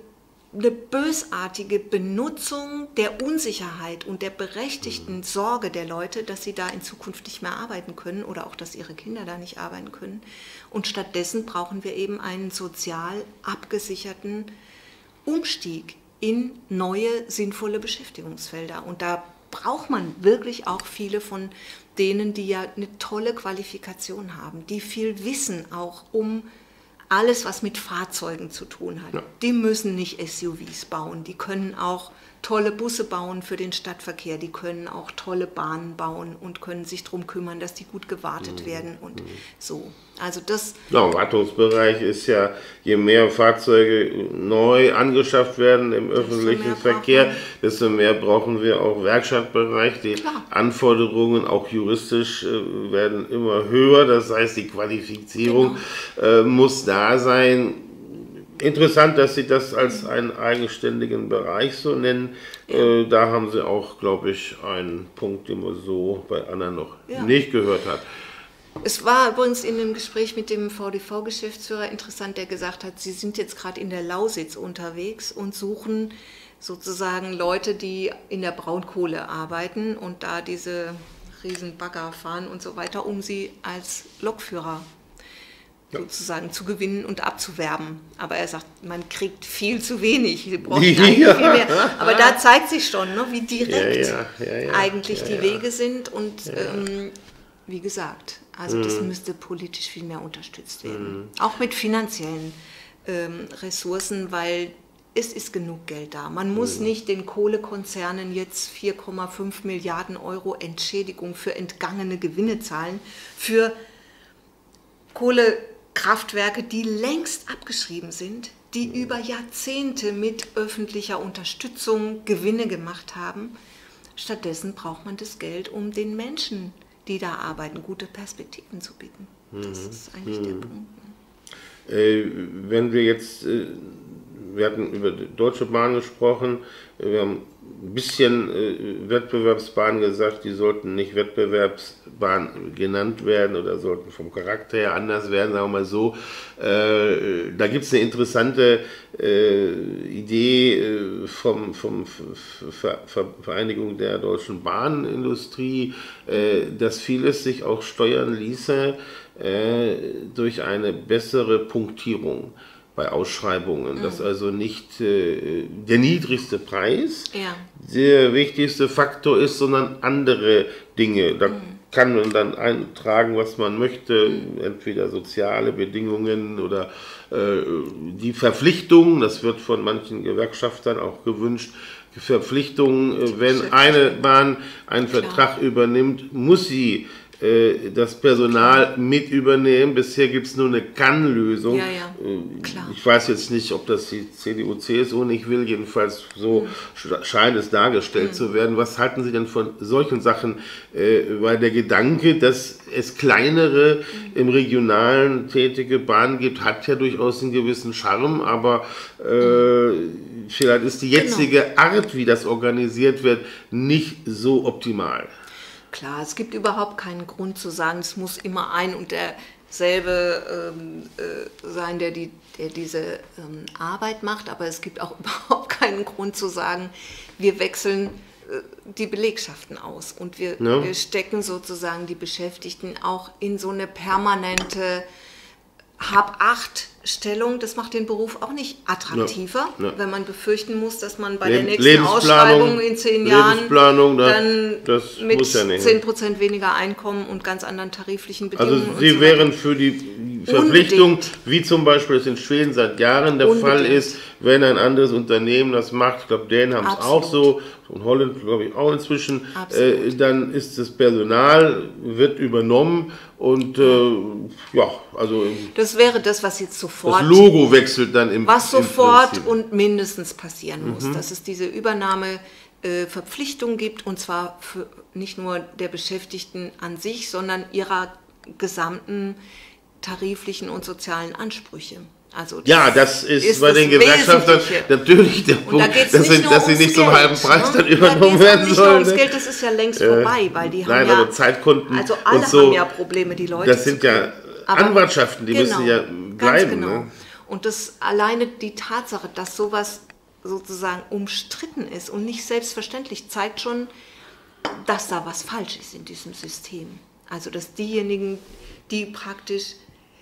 bösartige Benutzung der Unsicherheit und der berechtigten Sorge der Leute, dass sie da in Zukunft nicht mehr arbeiten können oder auch, dass ihre Kinder da nicht arbeiten können. Und stattdessen brauchen wir eben einen sozial abgesicherten Umstieg in neue, sinnvolle Beschäftigungsfelder. Und da braucht man wirklich auch viele von denen, die ja eine tolle Qualifikation haben, die viel wissen auch um alles, was mit Fahrzeugen zu tun hat. Ja. Die müssen nicht SUVs bauen, die können auch tolle Busse bauen für den Stadtverkehr, die können auch tolle Bahnen bauen und können sich darum kümmern, dass die gut gewartet werden und so. Also das... Ja, im Wartungsbereich ist ja, je mehr Fahrzeuge neu angeschafft werden im öffentlichen Verkehr, desto mehr brauchen wir auch Werkstattbereich. Die Anforderungen, auch juristisch, werden immer höher. Das heißt, die Qualifizierung muss da sein. Interessant, dass Sie das als einen eigenständigen Bereich so nennen. Ja. Da haben Sie auch, glaube ich, einen Punkt, den man so bei anderen noch nicht gehört hat. Es war übrigens in dem Gespräch mit dem VDV-Geschäftsführer interessant, der gesagt hat, Sie sind jetzt gerade in der Lausitz unterwegs und suchen sozusagen Leute, die in der Braunkohle arbeiten und da diese riesen Bagger fahren und so weiter, um sie als Lokführer sozusagen zu gewinnen und abzuwerben. Aber er sagt, man kriegt viel zu wenig, sie brauchen eigentlich viel mehr. Aber da zeigt sich schon, ne, wie direkt eigentlich die Wege sind. Und wie gesagt, also das müsste politisch viel mehr unterstützt werden. Auch mit finanziellen Ressourcen, weil es ist genug Geld da. Man muss nicht den Kohlekonzernen jetzt 4,5 Milliarden Euro Entschädigung für entgangene Gewinne zahlen, für Kohlekraftwerke, die längst abgeschrieben sind, die über Jahrzehnte mit öffentlicher Unterstützung Gewinne gemacht haben. Stattdessen braucht man das Geld, um den Menschen, die da arbeiten, gute Perspektiven zu bieten. Das ist eigentlich der Punkt. Wenn wir jetzt, wir hatten über die Deutsche Bahn gesprochen, wir haben ein bisschen Wettbewerbsbahn gesagt, die sollten nicht Wettbewerbsbahn genannt werden oder sollten vom Charakter her anders werden, sagen wir mal so. Da gibt es eine interessante Idee vom Vereinigung der deutschen Bahnindustrie, dass vieles sich auch steuern ließe durch eine bessere Punktierung bei Ausschreibungen, dass also nicht der niedrigste Preis der wichtigste Faktor ist, sondern andere Dinge. Da kann man dann eintragen, was man möchte, entweder soziale Bedingungen oder die Verpflichtung, das wird von manchen Gewerkschaftern auch gewünscht, die Verpflichtung, wenn eine Bahn einen Vertrag übernimmt, muss sie das Personal mit übernehmen. Bisher gibt es nur eine Kann-Lösung. Ich weiß jetzt nicht, ob das die CDU, CSU nicht will, jedenfalls so scheint es dargestellt zu werden. Was halten Sie denn von solchen Sachen? Weil der Gedanke, dass es kleinere im Regionalen tätige Bahnen gibt, hat ja durchaus einen gewissen Charme, aber vielleicht ist die jetzige Art, wie das organisiert wird, nicht so optimal. Klar, es gibt überhaupt keinen Grund zu sagen, es muss immer ein und derselbe sein, der diese Arbeit macht, aber es gibt auch überhaupt keinen Grund zu sagen, wir wechseln die Belegschaften aus und wir stecken sozusagen die Beschäftigten auch in so eine permanente Hab-Acht-Stellung, das macht den Beruf auch nicht attraktiver, wenn man befürchten muss, dass man bei der nächsten Lebensplanung, Ausschreibung in 10 Jahren dann das mit muss ja nicht, 10% weniger Einkommen und ganz anderen tariflichen Bedingungen. Also Sie wären für die Verpflichtung, wie zum Beispiel es in Schweden seit Jahren der Fall ist, wenn ein anderes Unternehmen das macht, ich glaube, Dänen haben es auch so, und Holland glaube ich auch inzwischen, dann ist das Personal, wird übernommen und also das wäre das, was jetzt sofort... Das Logo wechselt dann im Was sofort und mindestens passieren muss, dass es diese Übernahmeverpflichtung gibt, und zwar für nicht nur der Beschäftigten an sich, sondern ihrer gesamten tariflichen und sozialen Ansprüche. Also das ist bei den Gewerkschaftern natürlich der Punkt, dass sie nicht zum halben Preis dann übernommen werden sollen. Nicht nur ums Geld, das ist ja längst vorbei, weil die haben aber Zeitkunden also alle und so, haben ja Probleme, die Leute das sind ja Anwartschaften, die müssen ja bleiben. Ganz genau. Ne? Und das alleine die Tatsache, dass sowas sozusagen umstritten ist und nicht selbstverständlich, zeigt schon, dass da was falsch ist in diesem System. Also dass diejenigen, die praktisch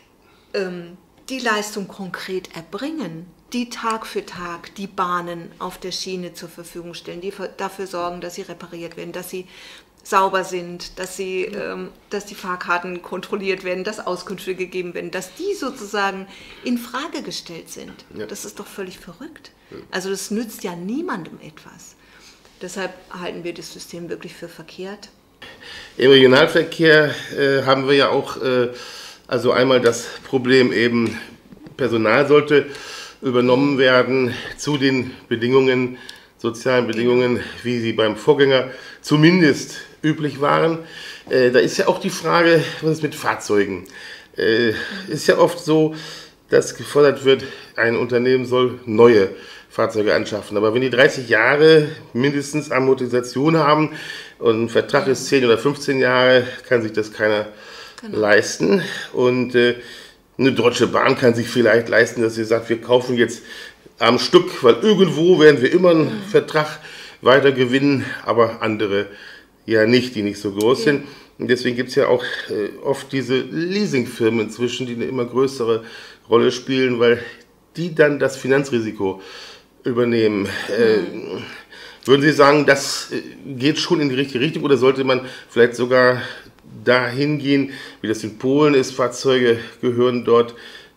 die Leistung konkret erbringen, die Tag für Tag die Bahnen auf der Schiene zur Verfügung stellen, die dafür sorgen, dass sie repariert werden, dass sie sauber sind, dass die Fahrkarten kontrolliert werden, dass Auskünfte gegeben werden, dass die sozusagen in Frage gestellt sind. Ja. Das ist doch völlig verrückt. Also das nützt ja niemandem etwas. Deshalb halten wir das System wirklich für verkehrt. Im Regionalverkehr haben wir ja auch also einmal das Problem eben, Personal sollte übernommen werden zu den Bedingungen, sozialen Bedingungen, wie sie beim Vorgänger zumindest üblich waren. Da ist ja auch die Frage, was ist mit Fahrzeugen? Ist ja oft so, dass gefordert wird, ein Unternehmen soll neue Fahrzeuge anschaffen. Aber wenn die 30 Jahre mindestens Amortisation haben und ein Vertrag ist 10 oder 15 Jahre, kann sich das keiner leisten. Und eine Deutsche Bahn kann sich vielleicht leisten, dass sie sagt, wir kaufen jetzt am Stück, weil irgendwo werden wir immer einen Vertrag weiter gewinnen, aber andere ja nicht, die nicht so groß sind. Und deswegen gibt es ja auch oft diese Leasingfirmen inzwischen, die eine immer größere Rolle spielen, weil die dann das Finanzrisiko übernehmen. Würden Sie sagen, das geht schon in die richtige Richtung oder sollte man vielleicht sogar dahin gehen, wie das in Polen ist, Fahrzeuge gehören dort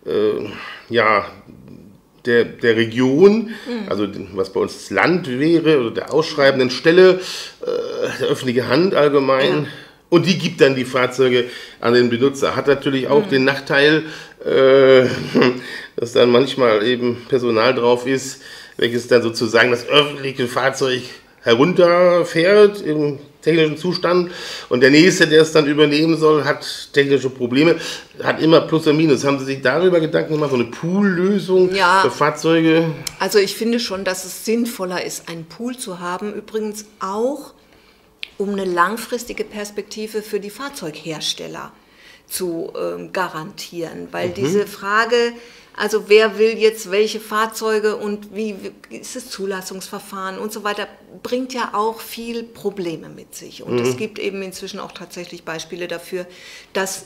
der Region, also was bei uns das Land wäre oder der ausschreibenden Stelle, der öffentliche Hand allgemein. Und die gibt dann die Fahrzeuge an den Benutzer. Hat natürlich auch den Nachteil, dass dann manchmal eben Personal drauf ist, welches dann sozusagen das öffentliche Fahrzeug herunterfährt im technischen Zustand und der Nächste, der es dann übernehmen soll, hat technische Probleme, hat immer Plus und Minus. Haben Sie sich darüber Gedanken gemacht, so eine Pool-Lösung für Fahrzeuge? Also ich finde schon, dass es sinnvoller ist, einen Pool zu haben, übrigens auch, um eine langfristige Perspektive für die Fahrzeughersteller zu garantieren, weil diese Frage, also wer will jetzt welche Fahrzeuge und wie ist das Zulassungsverfahren und so weiter, bringt ja auch viel Probleme mit sich. Und es gibt eben inzwischen auch tatsächlich Beispiele dafür, dass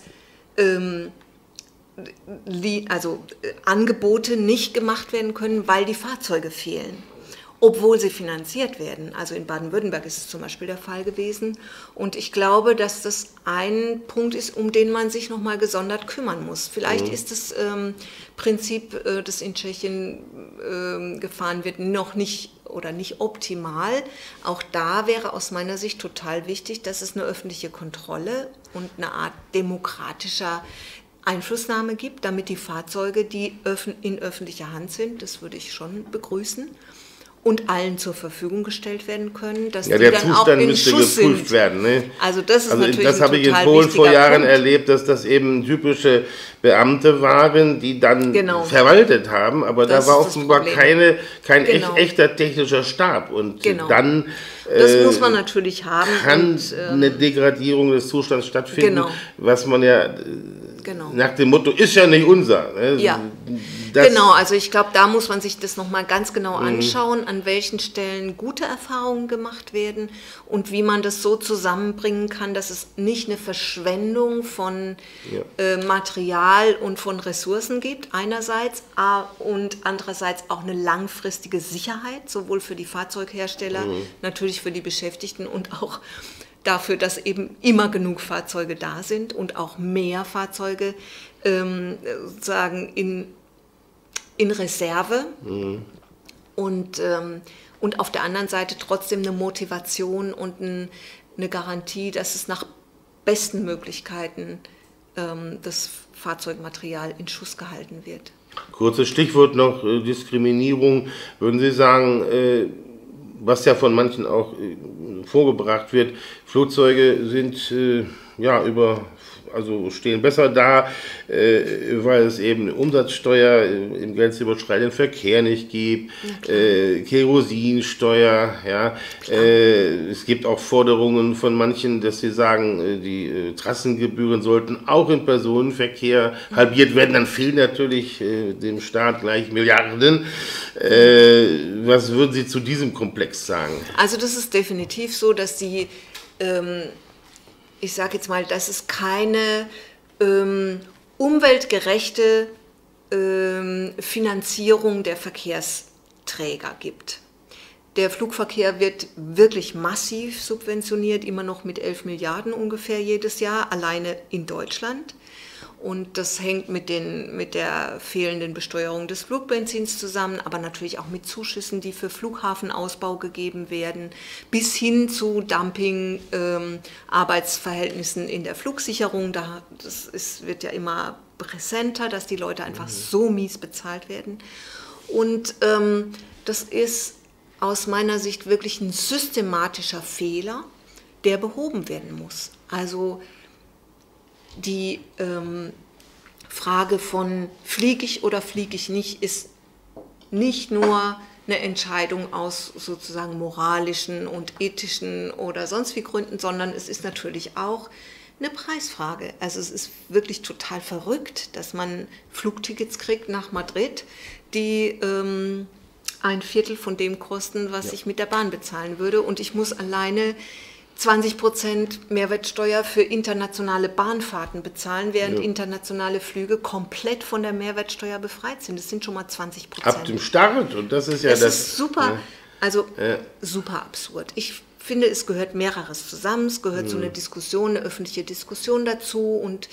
Angebote nicht gemacht werden können, weil die Fahrzeuge fehlen, obwohl sie finanziert werden. Also in Baden-Württemberg ist es zum Beispiel der Fall gewesen. Und ich glaube, dass das ein Punkt ist, um den man sich nochmal gesondert kümmern muss. Vielleicht ist das Prinzip, das in Tschechien gefahren wird, noch nicht oder nicht optimal. Auch da wäre aus meiner Sicht total wichtig, dass es eine öffentliche Kontrolle und eine Art demokratischer Einflussnahme gibt, damit die Fahrzeuge, die in öffentlicher Hand sind, das würde ich schon begrüßen, und allen zur Verfügung gestellt werden können, dass die der dann Zustand auch in müsste Schuss geprüft sind. werden. Ne? Also das ist natürlich das habe ich in total Polen vor Jahren Punkt. erlebt, dass das eben typische Beamte waren, die dann verwaltet haben, aber da war offenbar kein echter technischer Stab. Und dann das muss man natürlich haben. Kann eine Degradierung des Zustands stattfinden, was man ja Genau. Nach dem Motto, ist ja nicht unser. Ne? Ja, genau. Also ich glaube, da muss man sich das nochmal ganz genau anschauen, an welchen Stellen gute Erfahrungen gemacht werden und wie man das so zusammenbringen kann, dass es nicht eine Verschwendung von Material und von Ressourcen gibt, einerseits, und andererseits auch eine langfristige Sicherheit, sowohl für die Fahrzeughersteller, natürlich für die Beschäftigten und auch dafür, dass eben immer genug Fahrzeuge da sind und auch mehr Fahrzeuge sozusagen in Reserve und auf der anderen Seite trotzdem eine Motivation und eine Garantie, dass es nach besten Möglichkeiten das Fahrzeugmaterial in Schuss gehalten wird. Kurzes Stichwort noch, Diskriminierung. Würden Sie sagen, was ja von manchen auch vorgebracht wird, Flugzeuge sind stehen besser da, weil es eben eine Umsatzsteuer im grenzüberschreitenden Verkehr nicht gibt, Kerosinsteuer, ja. Es gibt auch Forderungen von manchen, dass sie sagen, die Trassengebühren sollten auch im Personenverkehr halbiert werden. Dann fehlen natürlich dem Staat gleich Milliarden. Was würden Sie zu diesem Komplex sagen? Also das ist definitiv so, dass die ich sage jetzt mal, dass es keine umweltgerechte Finanzierung der Verkehrsträger gibt. Der Flugverkehr wird wirklich massiv subventioniert, immer noch mit 11 Milliarden ungefähr jedes Jahr, alleine in Deutschland. Und das hängt mit der fehlenden Besteuerung des Flugbenzins zusammen, aber natürlich auch mit Zuschüssen, die für Flughafenausbau gegeben werden, bis hin zu Dumping, Arbeitsverhältnissen in der Flugsicherung. Wird ja immer präsenter, dass die Leute einfach so mies bezahlt werden. Und das ist aus meiner Sicht wirklich ein systematischer Fehler, der behoben werden muss. Also die Frage von fliege ich oder fliege ich nicht ist nicht nur eine Entscheidung aus sozusagen moralischen und ethischen oder sonst wie Gründen, sondern es ist natürlich auch eine Preisfrage. Also es ist wirklich total verrückt, dass man Flugtickets kriegt nach Madrid, die ein Viertel von dem kosten, was ich mit der Bahn bezahlen würde, und ich muss alleine 20% Mehrwertsteuer für internationale Bahnfahrten bezahlen, während internationale Flüge komplett von der Mehrwertsteuer befreit sind. Das sind schon mal 20%. Ab dem Start, und das ist ja das ist super, super absurd. Ich finde, es gehört mehreres zusammen, es gehört so eine Diskussion, eine öffentliche Diskussion dazu und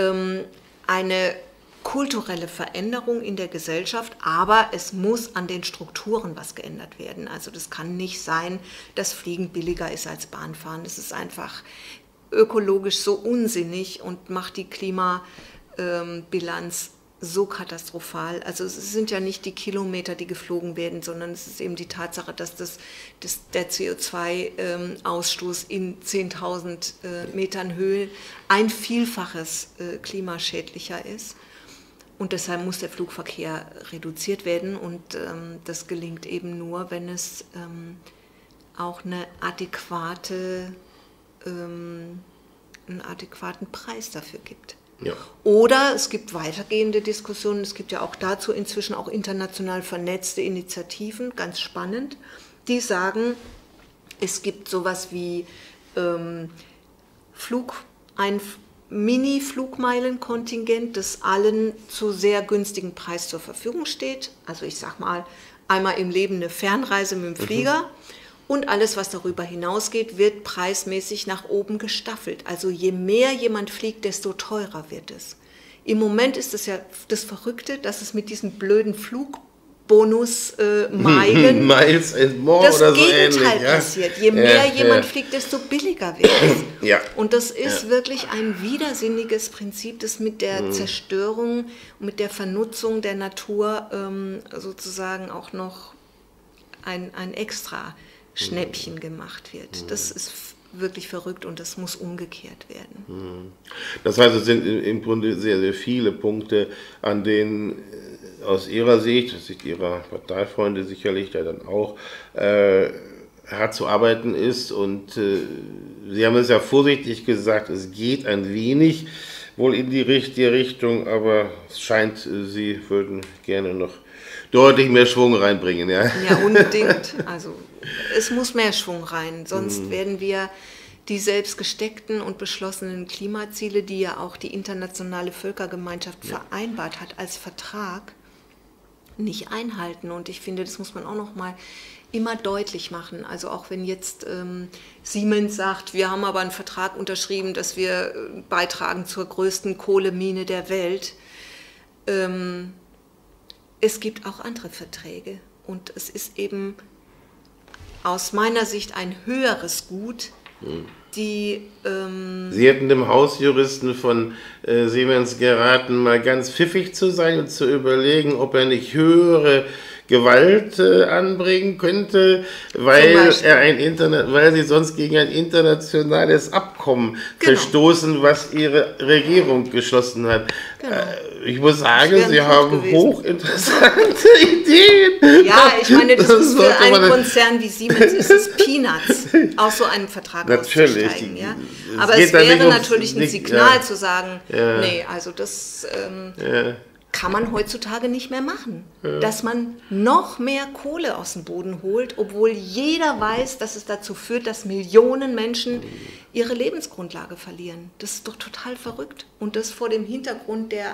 eine kulturelle Veränderung in der Gesellschaft, aber es muss an den Strukturen was geändert werden. Also das kann nicht sein, dass Fliegen billiger ist als Bahnfahren. Das ist einfach ökologisch so unsinnig und macht die Klimabilanz so katastrophal. Also es sind ja nicht die Kilometer, die geflogen werden, sondern es ist eben die Tatsache, dass der CO2-Ausstoß in 10.000 Metern Höhe ein Vielfaches klimaschädlicher ist. Und deshalb muss der Flugverkehr reduziert werden und das gelingt eben nur, wenn es auch einen adäquaten Preis dafür gibt. Ja. Oder es gibt weitergehende Diskussionen, es gibt ja auch dazu inzwischen auch international vernetzte Initiativen, ganz spannend, die sagen, es gibt sowas wie ein Mini-Flugmeilenkontingent, das allen zu sehr günstigem Preis zur Verfügung steht. Also ich sag mal, einmal im Leben eine Fernreise mit dem Flieger und alles, was darüber hinausgeht, wird preismäßig nach oben gestaffelt. Also je mehr jemand fliegt, desto teurer wird es. Im Moment ist es ja das Verrückte, dass es mit diesen blöden Flugbonus-Meilen Miles and more das oder so Gegenteil ähnlich, passiert. Je mehr jemand fliegt, desto billiger wird es. Ja. Und das ist wirklich ein widersinniges Prinzip, das mit der Zerstörung, mit der Vernutzung der Natur sozusagen auch noch ein extra Schnäppchen gemacht wird. Das ist wirklich verrückt und das muss umgekehrt werden. Das heißt, es sind im Grunde sehr, sehr viele Punkte, an denen aus Ihrer Sicht, aus Sicht Ihrer Parteifreunde sicherlich, da dann auch hart zu arbeiten ist. Und Sie haben es ja vorsichtig gesagt, es geht ein wenig wohl in die richtige Richtung, aber es scheint, Sie würden gerne noch deutlich mehr Schwung reinbringen. Ja, ja, unbedingt. Also es muss mehr Schwung rein, sonst werden wir die selbst gesteckten und beschlossenen Klimaziele, die ja auch die internationale Völkergemeinschaft vereinbart hat als Vertrag, nicht einhalten. Und ich finde, das muss man auch noch mal immer deutlich machen. Also auch wenn jetzt Siemens sagt, wir haben aber einen Vertrag unterschrieben, dass wir beitragen zur größten Kohlemine der Welt. Es gibt auch andere Verträge. Und es ist eben aus meiner Sicht ein höheres Gut, die... Sie hätten dem Hausjuristen von Siemens geraten, mal ganz pfiffig zu sein und zu überlegen, ob er nicht höhere Gewalt anbringen könnte, weil sie sonst gegen ein internationales Abkommen verstoßen, was ihre Regierung geschlossen hat. Genau. Ich muss sagen, Sie haben hochinteressante Ideen. Ja, ich meine, das ist für einen Konzern wie Siemens ist es Peanuts, aus so einem Vertrag auszusteigen. Ja? Aber es wäre natürlich ein Signal zu sagen, nee, also das... kann man heutzutage nicht mehr machen. Ja. Dass man noch mehr Kohle aus dem Boden holt, obwohl jeder weiß, dass es dazu führt, dass Millionen Menschen ihre Lebensgrundlage verlieren. Das ist doch total verrückt. Und das vor dem Hintergrund der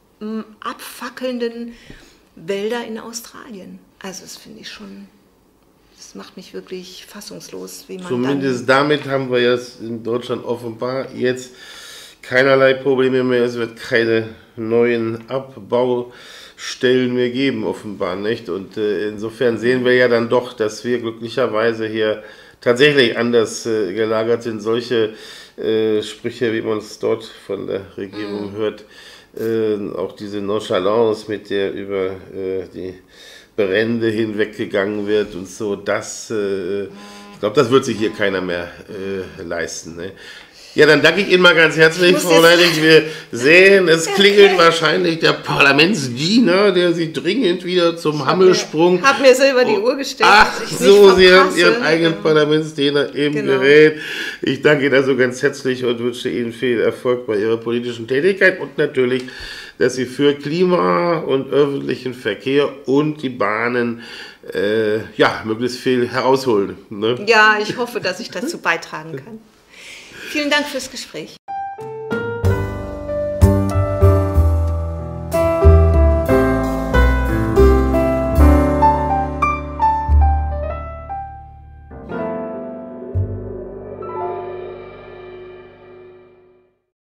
abfackelnden Wälder in Australien. Also das finde ich schon, das macht mich wirklich fassungslos. Wie man zumindest damit haben wir jetzt in Deutschland offenbar jetzt keinerlei Probleme mehr. Es wird keine neuen Abbaustellen mehr geben, offenbar nicht. Und insofern sehen wir ja dann doch, dass wir glücklicherweise hier tatsächlich anders gelagert sind. Solche Sprüche, wie man es dort von der Regierung hört, auch diese Nonchalance, mit der über die Brände hinweggegangen wird und so, das, ich glaube, das wird sich hier keiner mehr leisten. Ne? Ja, dann danke ich Ihnen mal ganz herzlich, Frau Leidig. Wir sehen, es klingelt wahrscheinlich der Parlamentsdiener, der Sie dringend wieder zum Hammelsprung... Ich habe mir selber die Uhr gestellt. Ach so, Sie haben Ihren eigenen Parlamentsdiener im Gerät. Ich danke Ihnen also ganz herzlich und wünsche Ihnen viel Erfolg bei Ihrer politischen Tätigkeit und natürlich, dass Sie für Klima und öffentlichen Verkehr und die Bahnen möglichst viel herausholen. Ne? Ja, ich hoffe, dass ich dazu beitragen kann. Vielen Dank fürs Gespräch.